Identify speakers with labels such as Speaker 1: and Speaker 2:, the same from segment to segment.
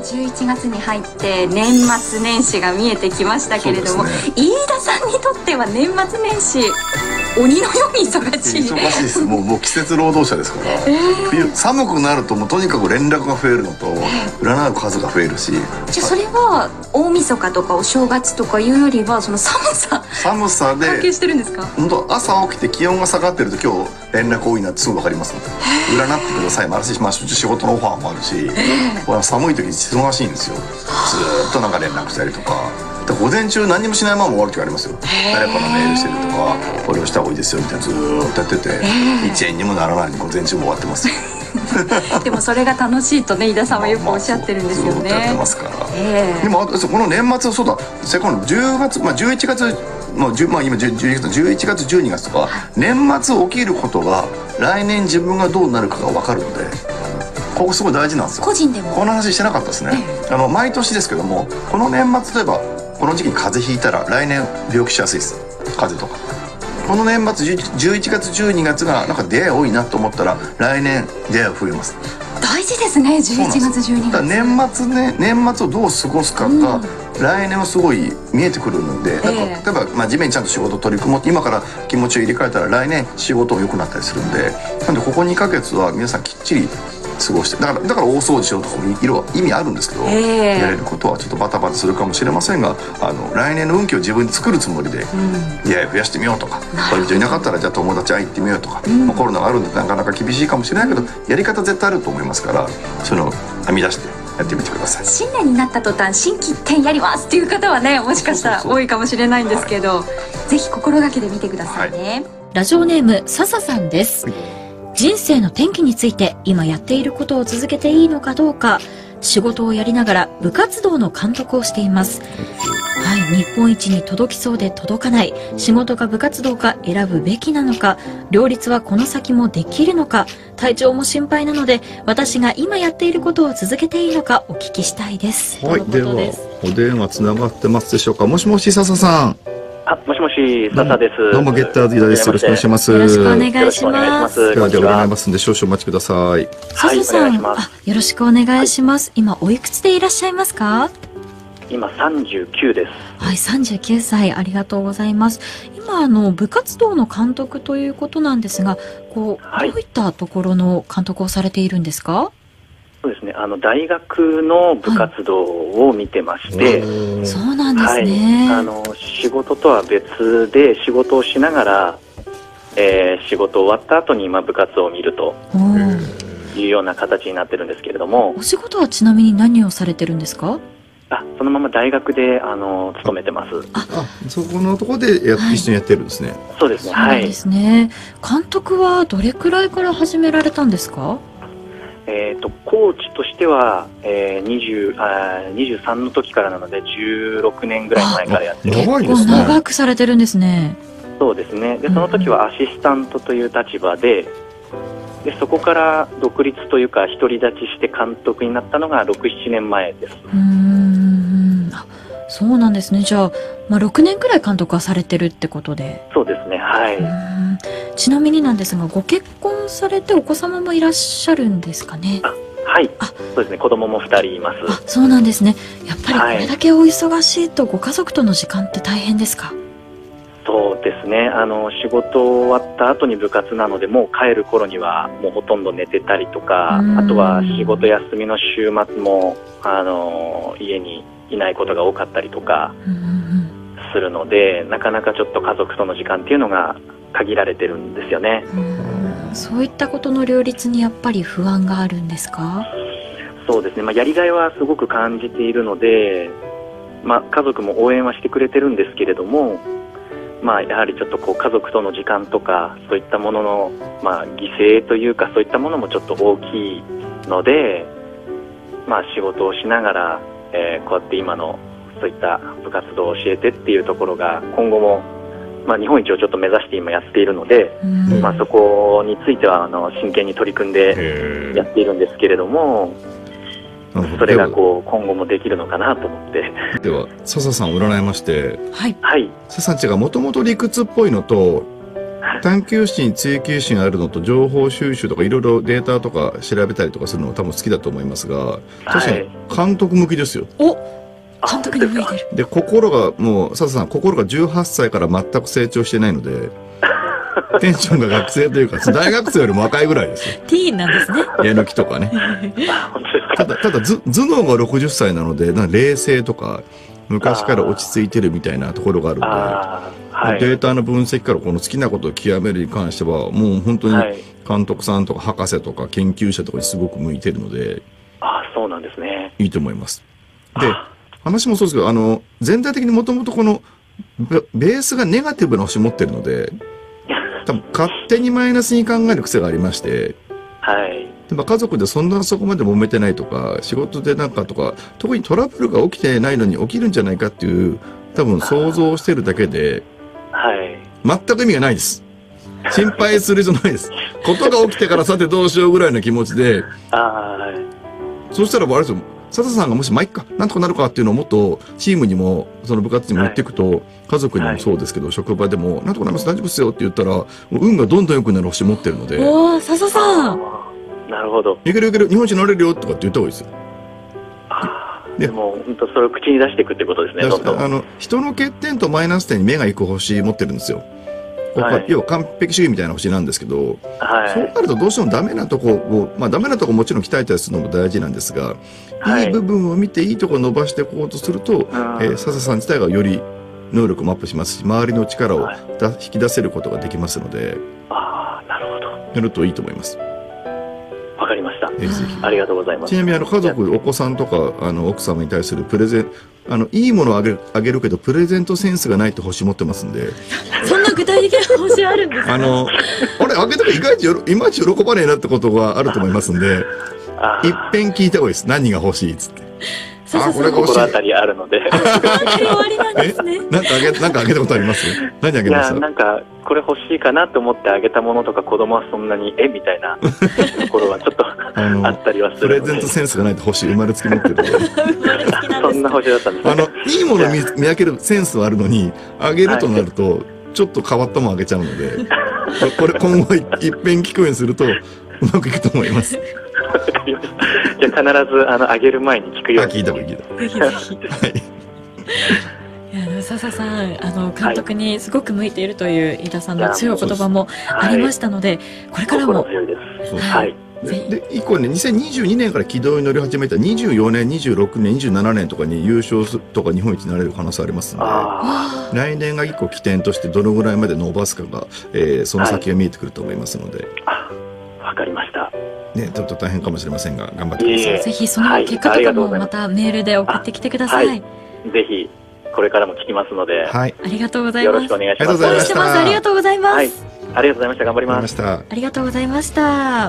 Speaker 1: 11月に入って年末年始が見えてきましたけれども、飯田さんにとっては年末年始鬼のように忙しい。
Speaker 2: 忙しいです。もう季節労働者ですから、冬寒くなるともうとにかく連絡が増えるのと、占う数が増えるし。
Speaker 1: じゃあそれは大晦日とかお正月とかいうよりはその寒さで関係してるんですか？
Speaker 2: 本当朝起きて気温が下がってると今日連絡多いなってすぐ分かりますので、占ってくださいもあるし、仕事のオファーもあるし、寒い時忙しいんですよ。ずーっとなんか連絡したりとか。午前中何もしないまま終わる時ありますよ。誰かのメールしてるとか、これをした方がいいですよみたいなずーっとやってて、1円にもならないのに午前中も終わってますよ。
Speaker 1: でもそれが楽しいとね、飯田さんはよくおっしゃってるんですよね。
Speaker 2: やってますから。でもこの年末、そうだ、この10月、11月今11月12月とか、年末起きることが来年自分がどうなるかが分かるので、ここすごい大事なんですよ。
Speaker 1: 個人でも
Speaker 2: この話してなかったですね。毎年ですけども、この年末例えばこの時期に風邪ひいたら来年病気しやすいです。風邪とか。この年末11月12月がなんか出会い多いなと思ったら来年出会い増えます。
Speaker 1: 大事ですね。11月12月。
Speaker 2: 年末をどう過ごすかが、来年はすごい見えてくるので、例えば真面目にちゃんと仕事取り組もって今から気持ちを入れ替えたら来年仕事も良くなったりするんで、なんでここ2ヶ月は皆さんきっちり過ごして、だから大掃除しようとかも意味あるんですけど、やれることはちょっとバタバタするかもしれませんが、来年の運気を自分で作るつもりで出会い増やしてみようとか、恋人いなかったらじゃあ友達会い行ってみようとか、コロナがあるんでなかなか厳しいかもしれないけど、やり方絶対あると思いますから、その編み出してやってみてください。
Speaker 1: 新年になった途端心機一転やりますっていう方はね、もしかしたら多いかもしれないんですけど、ぜひ心がけてみてくださいね。
Speaker 3: ラジオネーム笹さんです。人生の転機について、今やっていることを続けていいのかどうか、仕事をやりながら部活動の監督をしています。はい、日本一に届きそうで届かない、仕事か部活動か選ぶべきなのか、両立はこの先もできるのか、体調も心配なので、私が今やっていることを続けていいのかお聞きしたいです。
Speaker 4: はい、ではお電話つながってますでしょうか。もしもし笹さん。
Speaker 5: もしもし、笹です。
Speaker 4: どうもゲッターズ飯田です。よろしくお願いします。
Speaker 3: よろしくお願いします。
Speaker 4: では占いますんで少々お待ちください。
Speaker 3: 笹さん、よろしくお願いします。今おいくつでいらっしゃいますか？
Speaker 5: 今39です。
Speaker 3: はい、39歳。ありがとうございます。今部活動の監督ということなんですが、どういったところの監督をされているんですか？
Speaker 5: そうですね、大学の部活動を見てまして、
Speaker 3: そうなんですね。
Speaker 5: 仕事とは別で仕事をしながら、仕事終わった後に部活を見るというような形になってるんですけれども。
Speaker 3: お仕事はちなみに何をされてるんですか？
Speaker 5: そのまま大学で勤めてます。
Speaker 4: そこのところで一緒にやってるんですね。
Speaker 5: そうですね。
Speaker 3: はい。ですね。監督はどれくらいから始められたんですか？
Speaker 5: コーチとしては、23の時からなので16年ぐらい前からやってる。
Speaker 4: 長いですね。
Speaker 3: 長くされてるんですね。
Speaker 5: そうですね。でその時はアシスタントという立場で、そこから独立というか独り立ちして監督になったのが6、7年前です。
Speaker 3: そうなんですね。じゃあ、6年くらい監督はされてるってことで。
Speaker 5: そうですね。はい。
Speaker 3: ちなみになんですが、ご結婚されてお子様もいらっしゃるんですかね？
Speaker 5: はい。そうですね。子供も2人います。
Speaker 3: そうなんですね。やっぱりこれだけお忙しいと、ご家族との時間って大変ですか？
Speaker 5: そうですね。仕事終わった後に部活なので、もう帰る頃にはもうほとんど寝てたりとか、あとは仕事休みの週末も家にいないことが多かったりとかするので、なかなかちょっと家族との時間っていうのが限られてるんですよね。
Speaker 3: そういったことの両立にやっぱり不安があるんですか？
Speaker 5: そうですね。やりがいはすごく感じているので、家族も応援はしてくれてるんですけれども、やはりちょっと家族との時間とかそういったものの、犠牲というかそういったものもちょっと大きいので、仕事をしながら、こうやって今のそういった部活動を教えてっていうところが今後も、日本一をちょっと目指して今やっているので、そこについては真剣に取り組んでやっているんですけれども、それが今後もできるのかなと思って。
Speaker 4: では笹さんを占いまして、
Speaker 5: はい。
Speaker 4: 笹さんちがもともと理屈っぽいのと、 探求心追求心あるのと情報収集とかいろいろデータとか調べたりとかするのは多分好きだと思いますが、確かに監督向きですよ。
Speaker 3: お、監督に向いてる。
Speaker 4: で、心がもう笹さん心が18歳から全く成長してないのでテンションが学生というか大学生よりも若いぐらいですよ。
Speaker 3: ティーンなんですね。
Speaker 4: やる気とかね。ただ頭脳が60歳なので冷静とか昔から落ち着いてるみたいなところがあるので、データの分析からこの好きなことを極めるに関してはもう本当に監督さんとか博士とか研究者とかにすごく向いてるので、
Speaker 5: そうなんですね。
Speaker 4: いいと思います。で、話もそうですけど、全体的にもともとこのベースがネガティブな星持ってるので、多分勝手にマイナスに考える癖がありまして、でも家族でそこまで揉めてないとか、仕事でなんかとか、特にトラブルが起きてないのに起きるんじゃないかっていう、多分想像してるだけで、全く意味がないです。心配するじゃないです。ことが起きてからさてどうしようぐらいの気持ちで、そうしたらあれですよ、笹さんがもしまあいっか、なんとかなるかっていうのをもっとチームにも、その部活にも言っていくと、家族にもそうですけど、職場でも、なんとかなります、大丈夫ですよって言ったら、運がどんどん良くなる星持ってるので。
Speaker 3: おー、笹さん。
Speaker 5: なるほど。
Speaker 4: いけるいける、日本一になれるよとかって言った方がいいですよ。
Speaker 5: でも、本当それを口に出していくってことですね、どんどん。
Speaker 4: 人の欠点とマイナス点に目が行く星持ってるんですよ。要は完璧主義みたいな星なんですけど、そうなるとどうしてもダメなとこを、ダメなとこもちろん鍛えたりするのも大事なんですが、いい部分を見ていいところを伸ばしていこうとすると、笹さん自体がより能力もアップしますし、周りの力を引き出せることができますので、
Speaker 5: なるほど。
Speaker 4: やるといいと思います。
Speaker 5: わかりました。
Speaker 4: ぜひぜひ。
Speaker 5: ありがとうございます。
Speaker 4: ちなみに家族、お子さんとか奥様に対するプレゼン、いいものをあげるけどプレゼントセンスがないって星持ってますんで。
Speaker 3: そんな具体的な星あるんですか？
Speaker 4: あれあげたら意外といまいち喜ばねえなってことがあると思いますんで、いっぺん聞いた方がいいです。何が欲しいっつって。これが欲しい。
Speaker 5: 心当たりあるので。
Speaker 3: 終わりなんですね。
Speaker 4: なんかあげたことあります？何あげました？
Speaker 5: なんかこれ欲しいかなと思ってあげたものとか、子供はそんなにみたいなところはちょっとあったりはするので。
Speaker 4: プレゼントセンスがないと星生まれつき持ってるので。
Speaker 5: そんな星だったんですね。
Speaker 4: いいものを見分けるセンスはあるのに、あげるとなるとちょっと変わったものあげちゃうので、これ今後いっぺん聞くようにするとうまくいくと思います。
Speaker 5: じゃあ必ずあげる前に聞くように。
Speaker 4: 聞いた方がいい。
Speaker 3: ぜひぜひ。いや、笹さん、監督にすごく向いているという飯田さんの強い言葉もありましたので、これからも。
Speaker 4: で、以降ね、2022年から軌道に乗り始めた24年、26年、27年とかに優勝とか日本一になれる可能性ありますので、来年が一個起点としてどのぐらいまで伸ばすかが、その先が見えてくると思いますので。
Speaker 5: わかりました。
Speaker 4: ね、ちょっと大変かもしれませんが、頑張ってください。
Speaker 3: ぜひその結果とかもまたメールで送ってきてください。
Speaker 5: ぜひこれからも聞きますので、
Speaker 3: ありがとうございます。
Speaker 5: よろしくお願いします。
Speaker 3: 応援してます。ありがとうございます。
Speaker 5: ありがとうございました。頑張ります。
Speaker 3: ありがとうございました。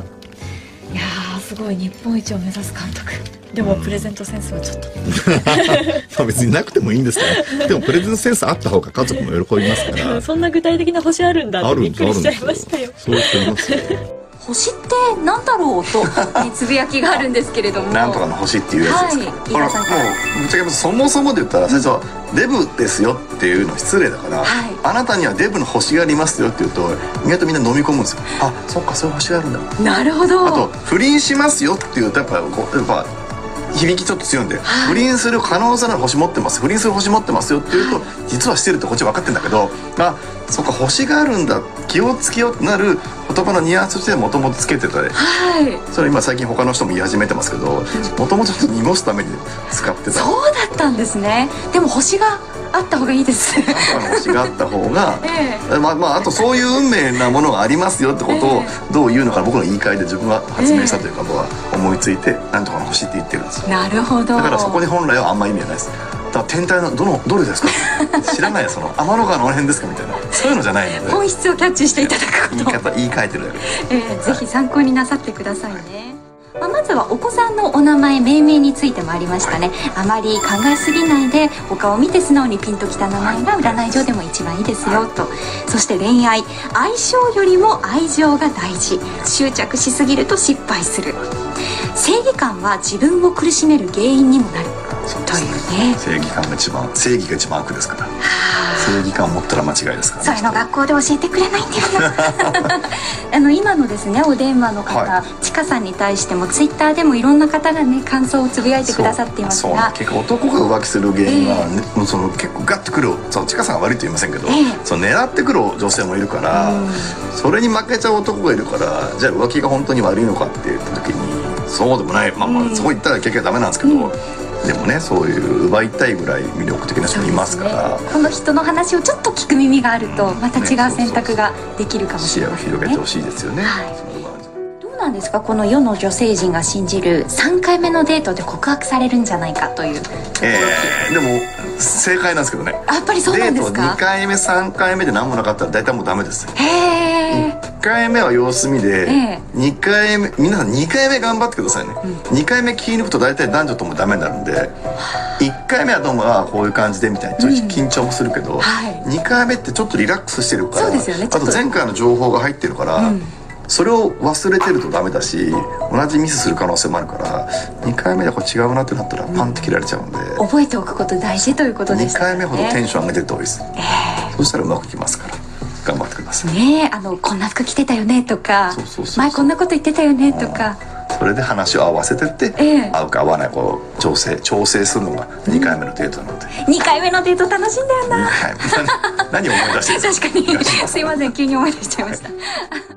Speaker 3: いやー、すごい日本一を目指す監督。でもプレゼントセンスはちょっと
Speaker 4: 別になくてもいいんですけど、でもプレゼントセンスあった方が家族も喜びますから。
Speaker 3: そんな具体的な星あるんだってびっくりしちゃいましたよ。
Speaker 4: そうしてますよ。
Speaker 1: 星ってなんだろうとつぶやきがあるんですけれども、
Speaker 2: なんとかの星っていうやつですか。これもうぶっちゃけそもそもで言ったら最初はデブですよっていうの失礼だから、あなたにはデブの星がありますよって言うと意外とみんな飲み込むんですよ。あ、そっか、そういう星があるんだ。
Speaker 1: なるほど。
Speaker 2: あと不倫しますよって言うとやっぱ響きちょっと強いんで、不倫する可能性のある星持ってます、不倫する星持ってますよって言うと、実はしてるってこっち分かってんだけど、あ、そっか、星があるんだ、気をつけようってなる言葉のニュアンスとしてもともとつけてたり、それ今最近他の人も言い始めてますけど、もともと濁すために使ってた。
Speaker 1: そうだったんですね。でも星があった方がいいですね。
Speaker 2: 星があった方が、あとそういう運命なものがありますよってことをどう言うのか、僕の言い換えで自分が発明したというか、僕は思いついてなんとかの星って言ってるんですよ。
Speaker 1: なるほど。
Speaker 2: だからそこに本来はあんま意味はないです。だから天体のどれですか知らないよ、その天の川の辺ですかみたいな、そういうのじゃないので、
Speaker 1: 本質をキャッチしていただくこと
Speaker 2: 言い換えてるだけで、
Speaker 1: ぜひ参考になさってくださいね。まずはお子さんのお名前、命名についてもありましたね。あまり考えすぎないで、お顔を見て素直にピンときた名前が占い上でも一番いいですよと。そして恋愛、相性よりも愛情が大事。執着しすぎると失敗する。正義感は自分を苦しめる原因にもなるというね。
Speaker 2: 正義が一番悪ですから。 正義感を持ったら間違いですからね。
Speaker 1: そういうの学校で教えてくれないんだよな今のですねお電話の方、
Speaker 2: はい
Speaker 1: ちかさんに対してもツイッターでもいろんな方がね感想をつぶやいてくださっています
Speaker 2: そう
Speaker 1: が、
Speaker 2: 結構男が浮気する原因は、ねもうその結構ガッとくるちかさんが悪いと言いませんけど、その狙ってくる女性もいるから、それに負けちゃう男がいるからじゃあ浮気が本当に悪いのかって言った時にそうでもない、そう言ったら結局ダメなんですけど、でもねそういう奪いたいぐらい魅力的な人もいますから、
Speaker 1: この人の話をちょっと聞く耳があるとまた違う選択ができるかもし
Speaker 2: 視野を
Speaker 1: れませんね。
Speaker 2: 広げてほしいですよね。
Speaker 1: はいどうなんですかこの世の女性陣が信じる3回目のデートで告白されるんじゃないかという、
Speaker 2: でも正解なんですけどね。
Speaker 1: やっぱりそうなんです
Speaker 2: デート
Speaker 1: か。
Speaker 2: 2回目3回目で何もなかったら大体もうダメです。
Speaker 1: へえ
Speaker 2: 1回目は様子見で、2回目皆さん2回目頑張ってくださいね、2回目気抜くと大体男女ともダメになるんで、1回目はどうもこういう感じでみたいなちょっと緊張もするけど、2回目ってちょっとリラックスしてるから、
Speaker 1: そうですよねちょっと
Speaker 2: あと前回の情報が入ってるから、それを忘れてるとダメだし同じミスする可能性もあるから2回目でこれ違うなってなったらパンって切られちゃうんで、
Speaker 1: 覚えておくこと大事ということで
Speaker 2: 2
Speaker 1: したね。
Speaker 2: 回目ほどテンション上げてると多いです、そしたらうまくいきますから頑張ってください。
Speaker 1: ねえこんな服着てたよねとか
Speaker 2: そう
Speaker 1: 前こんなこと言ってたよねとか、
Speaker 2: それで話を合わせてって、合うか合わないかを調整するのが2回目のデートなので、
Speaker 1: 2回目のデート楽しいんだよな
Speaker 2: 何を思い出してるんですか。
Speaker 1: 確かにすいません急に思い出しちゃいました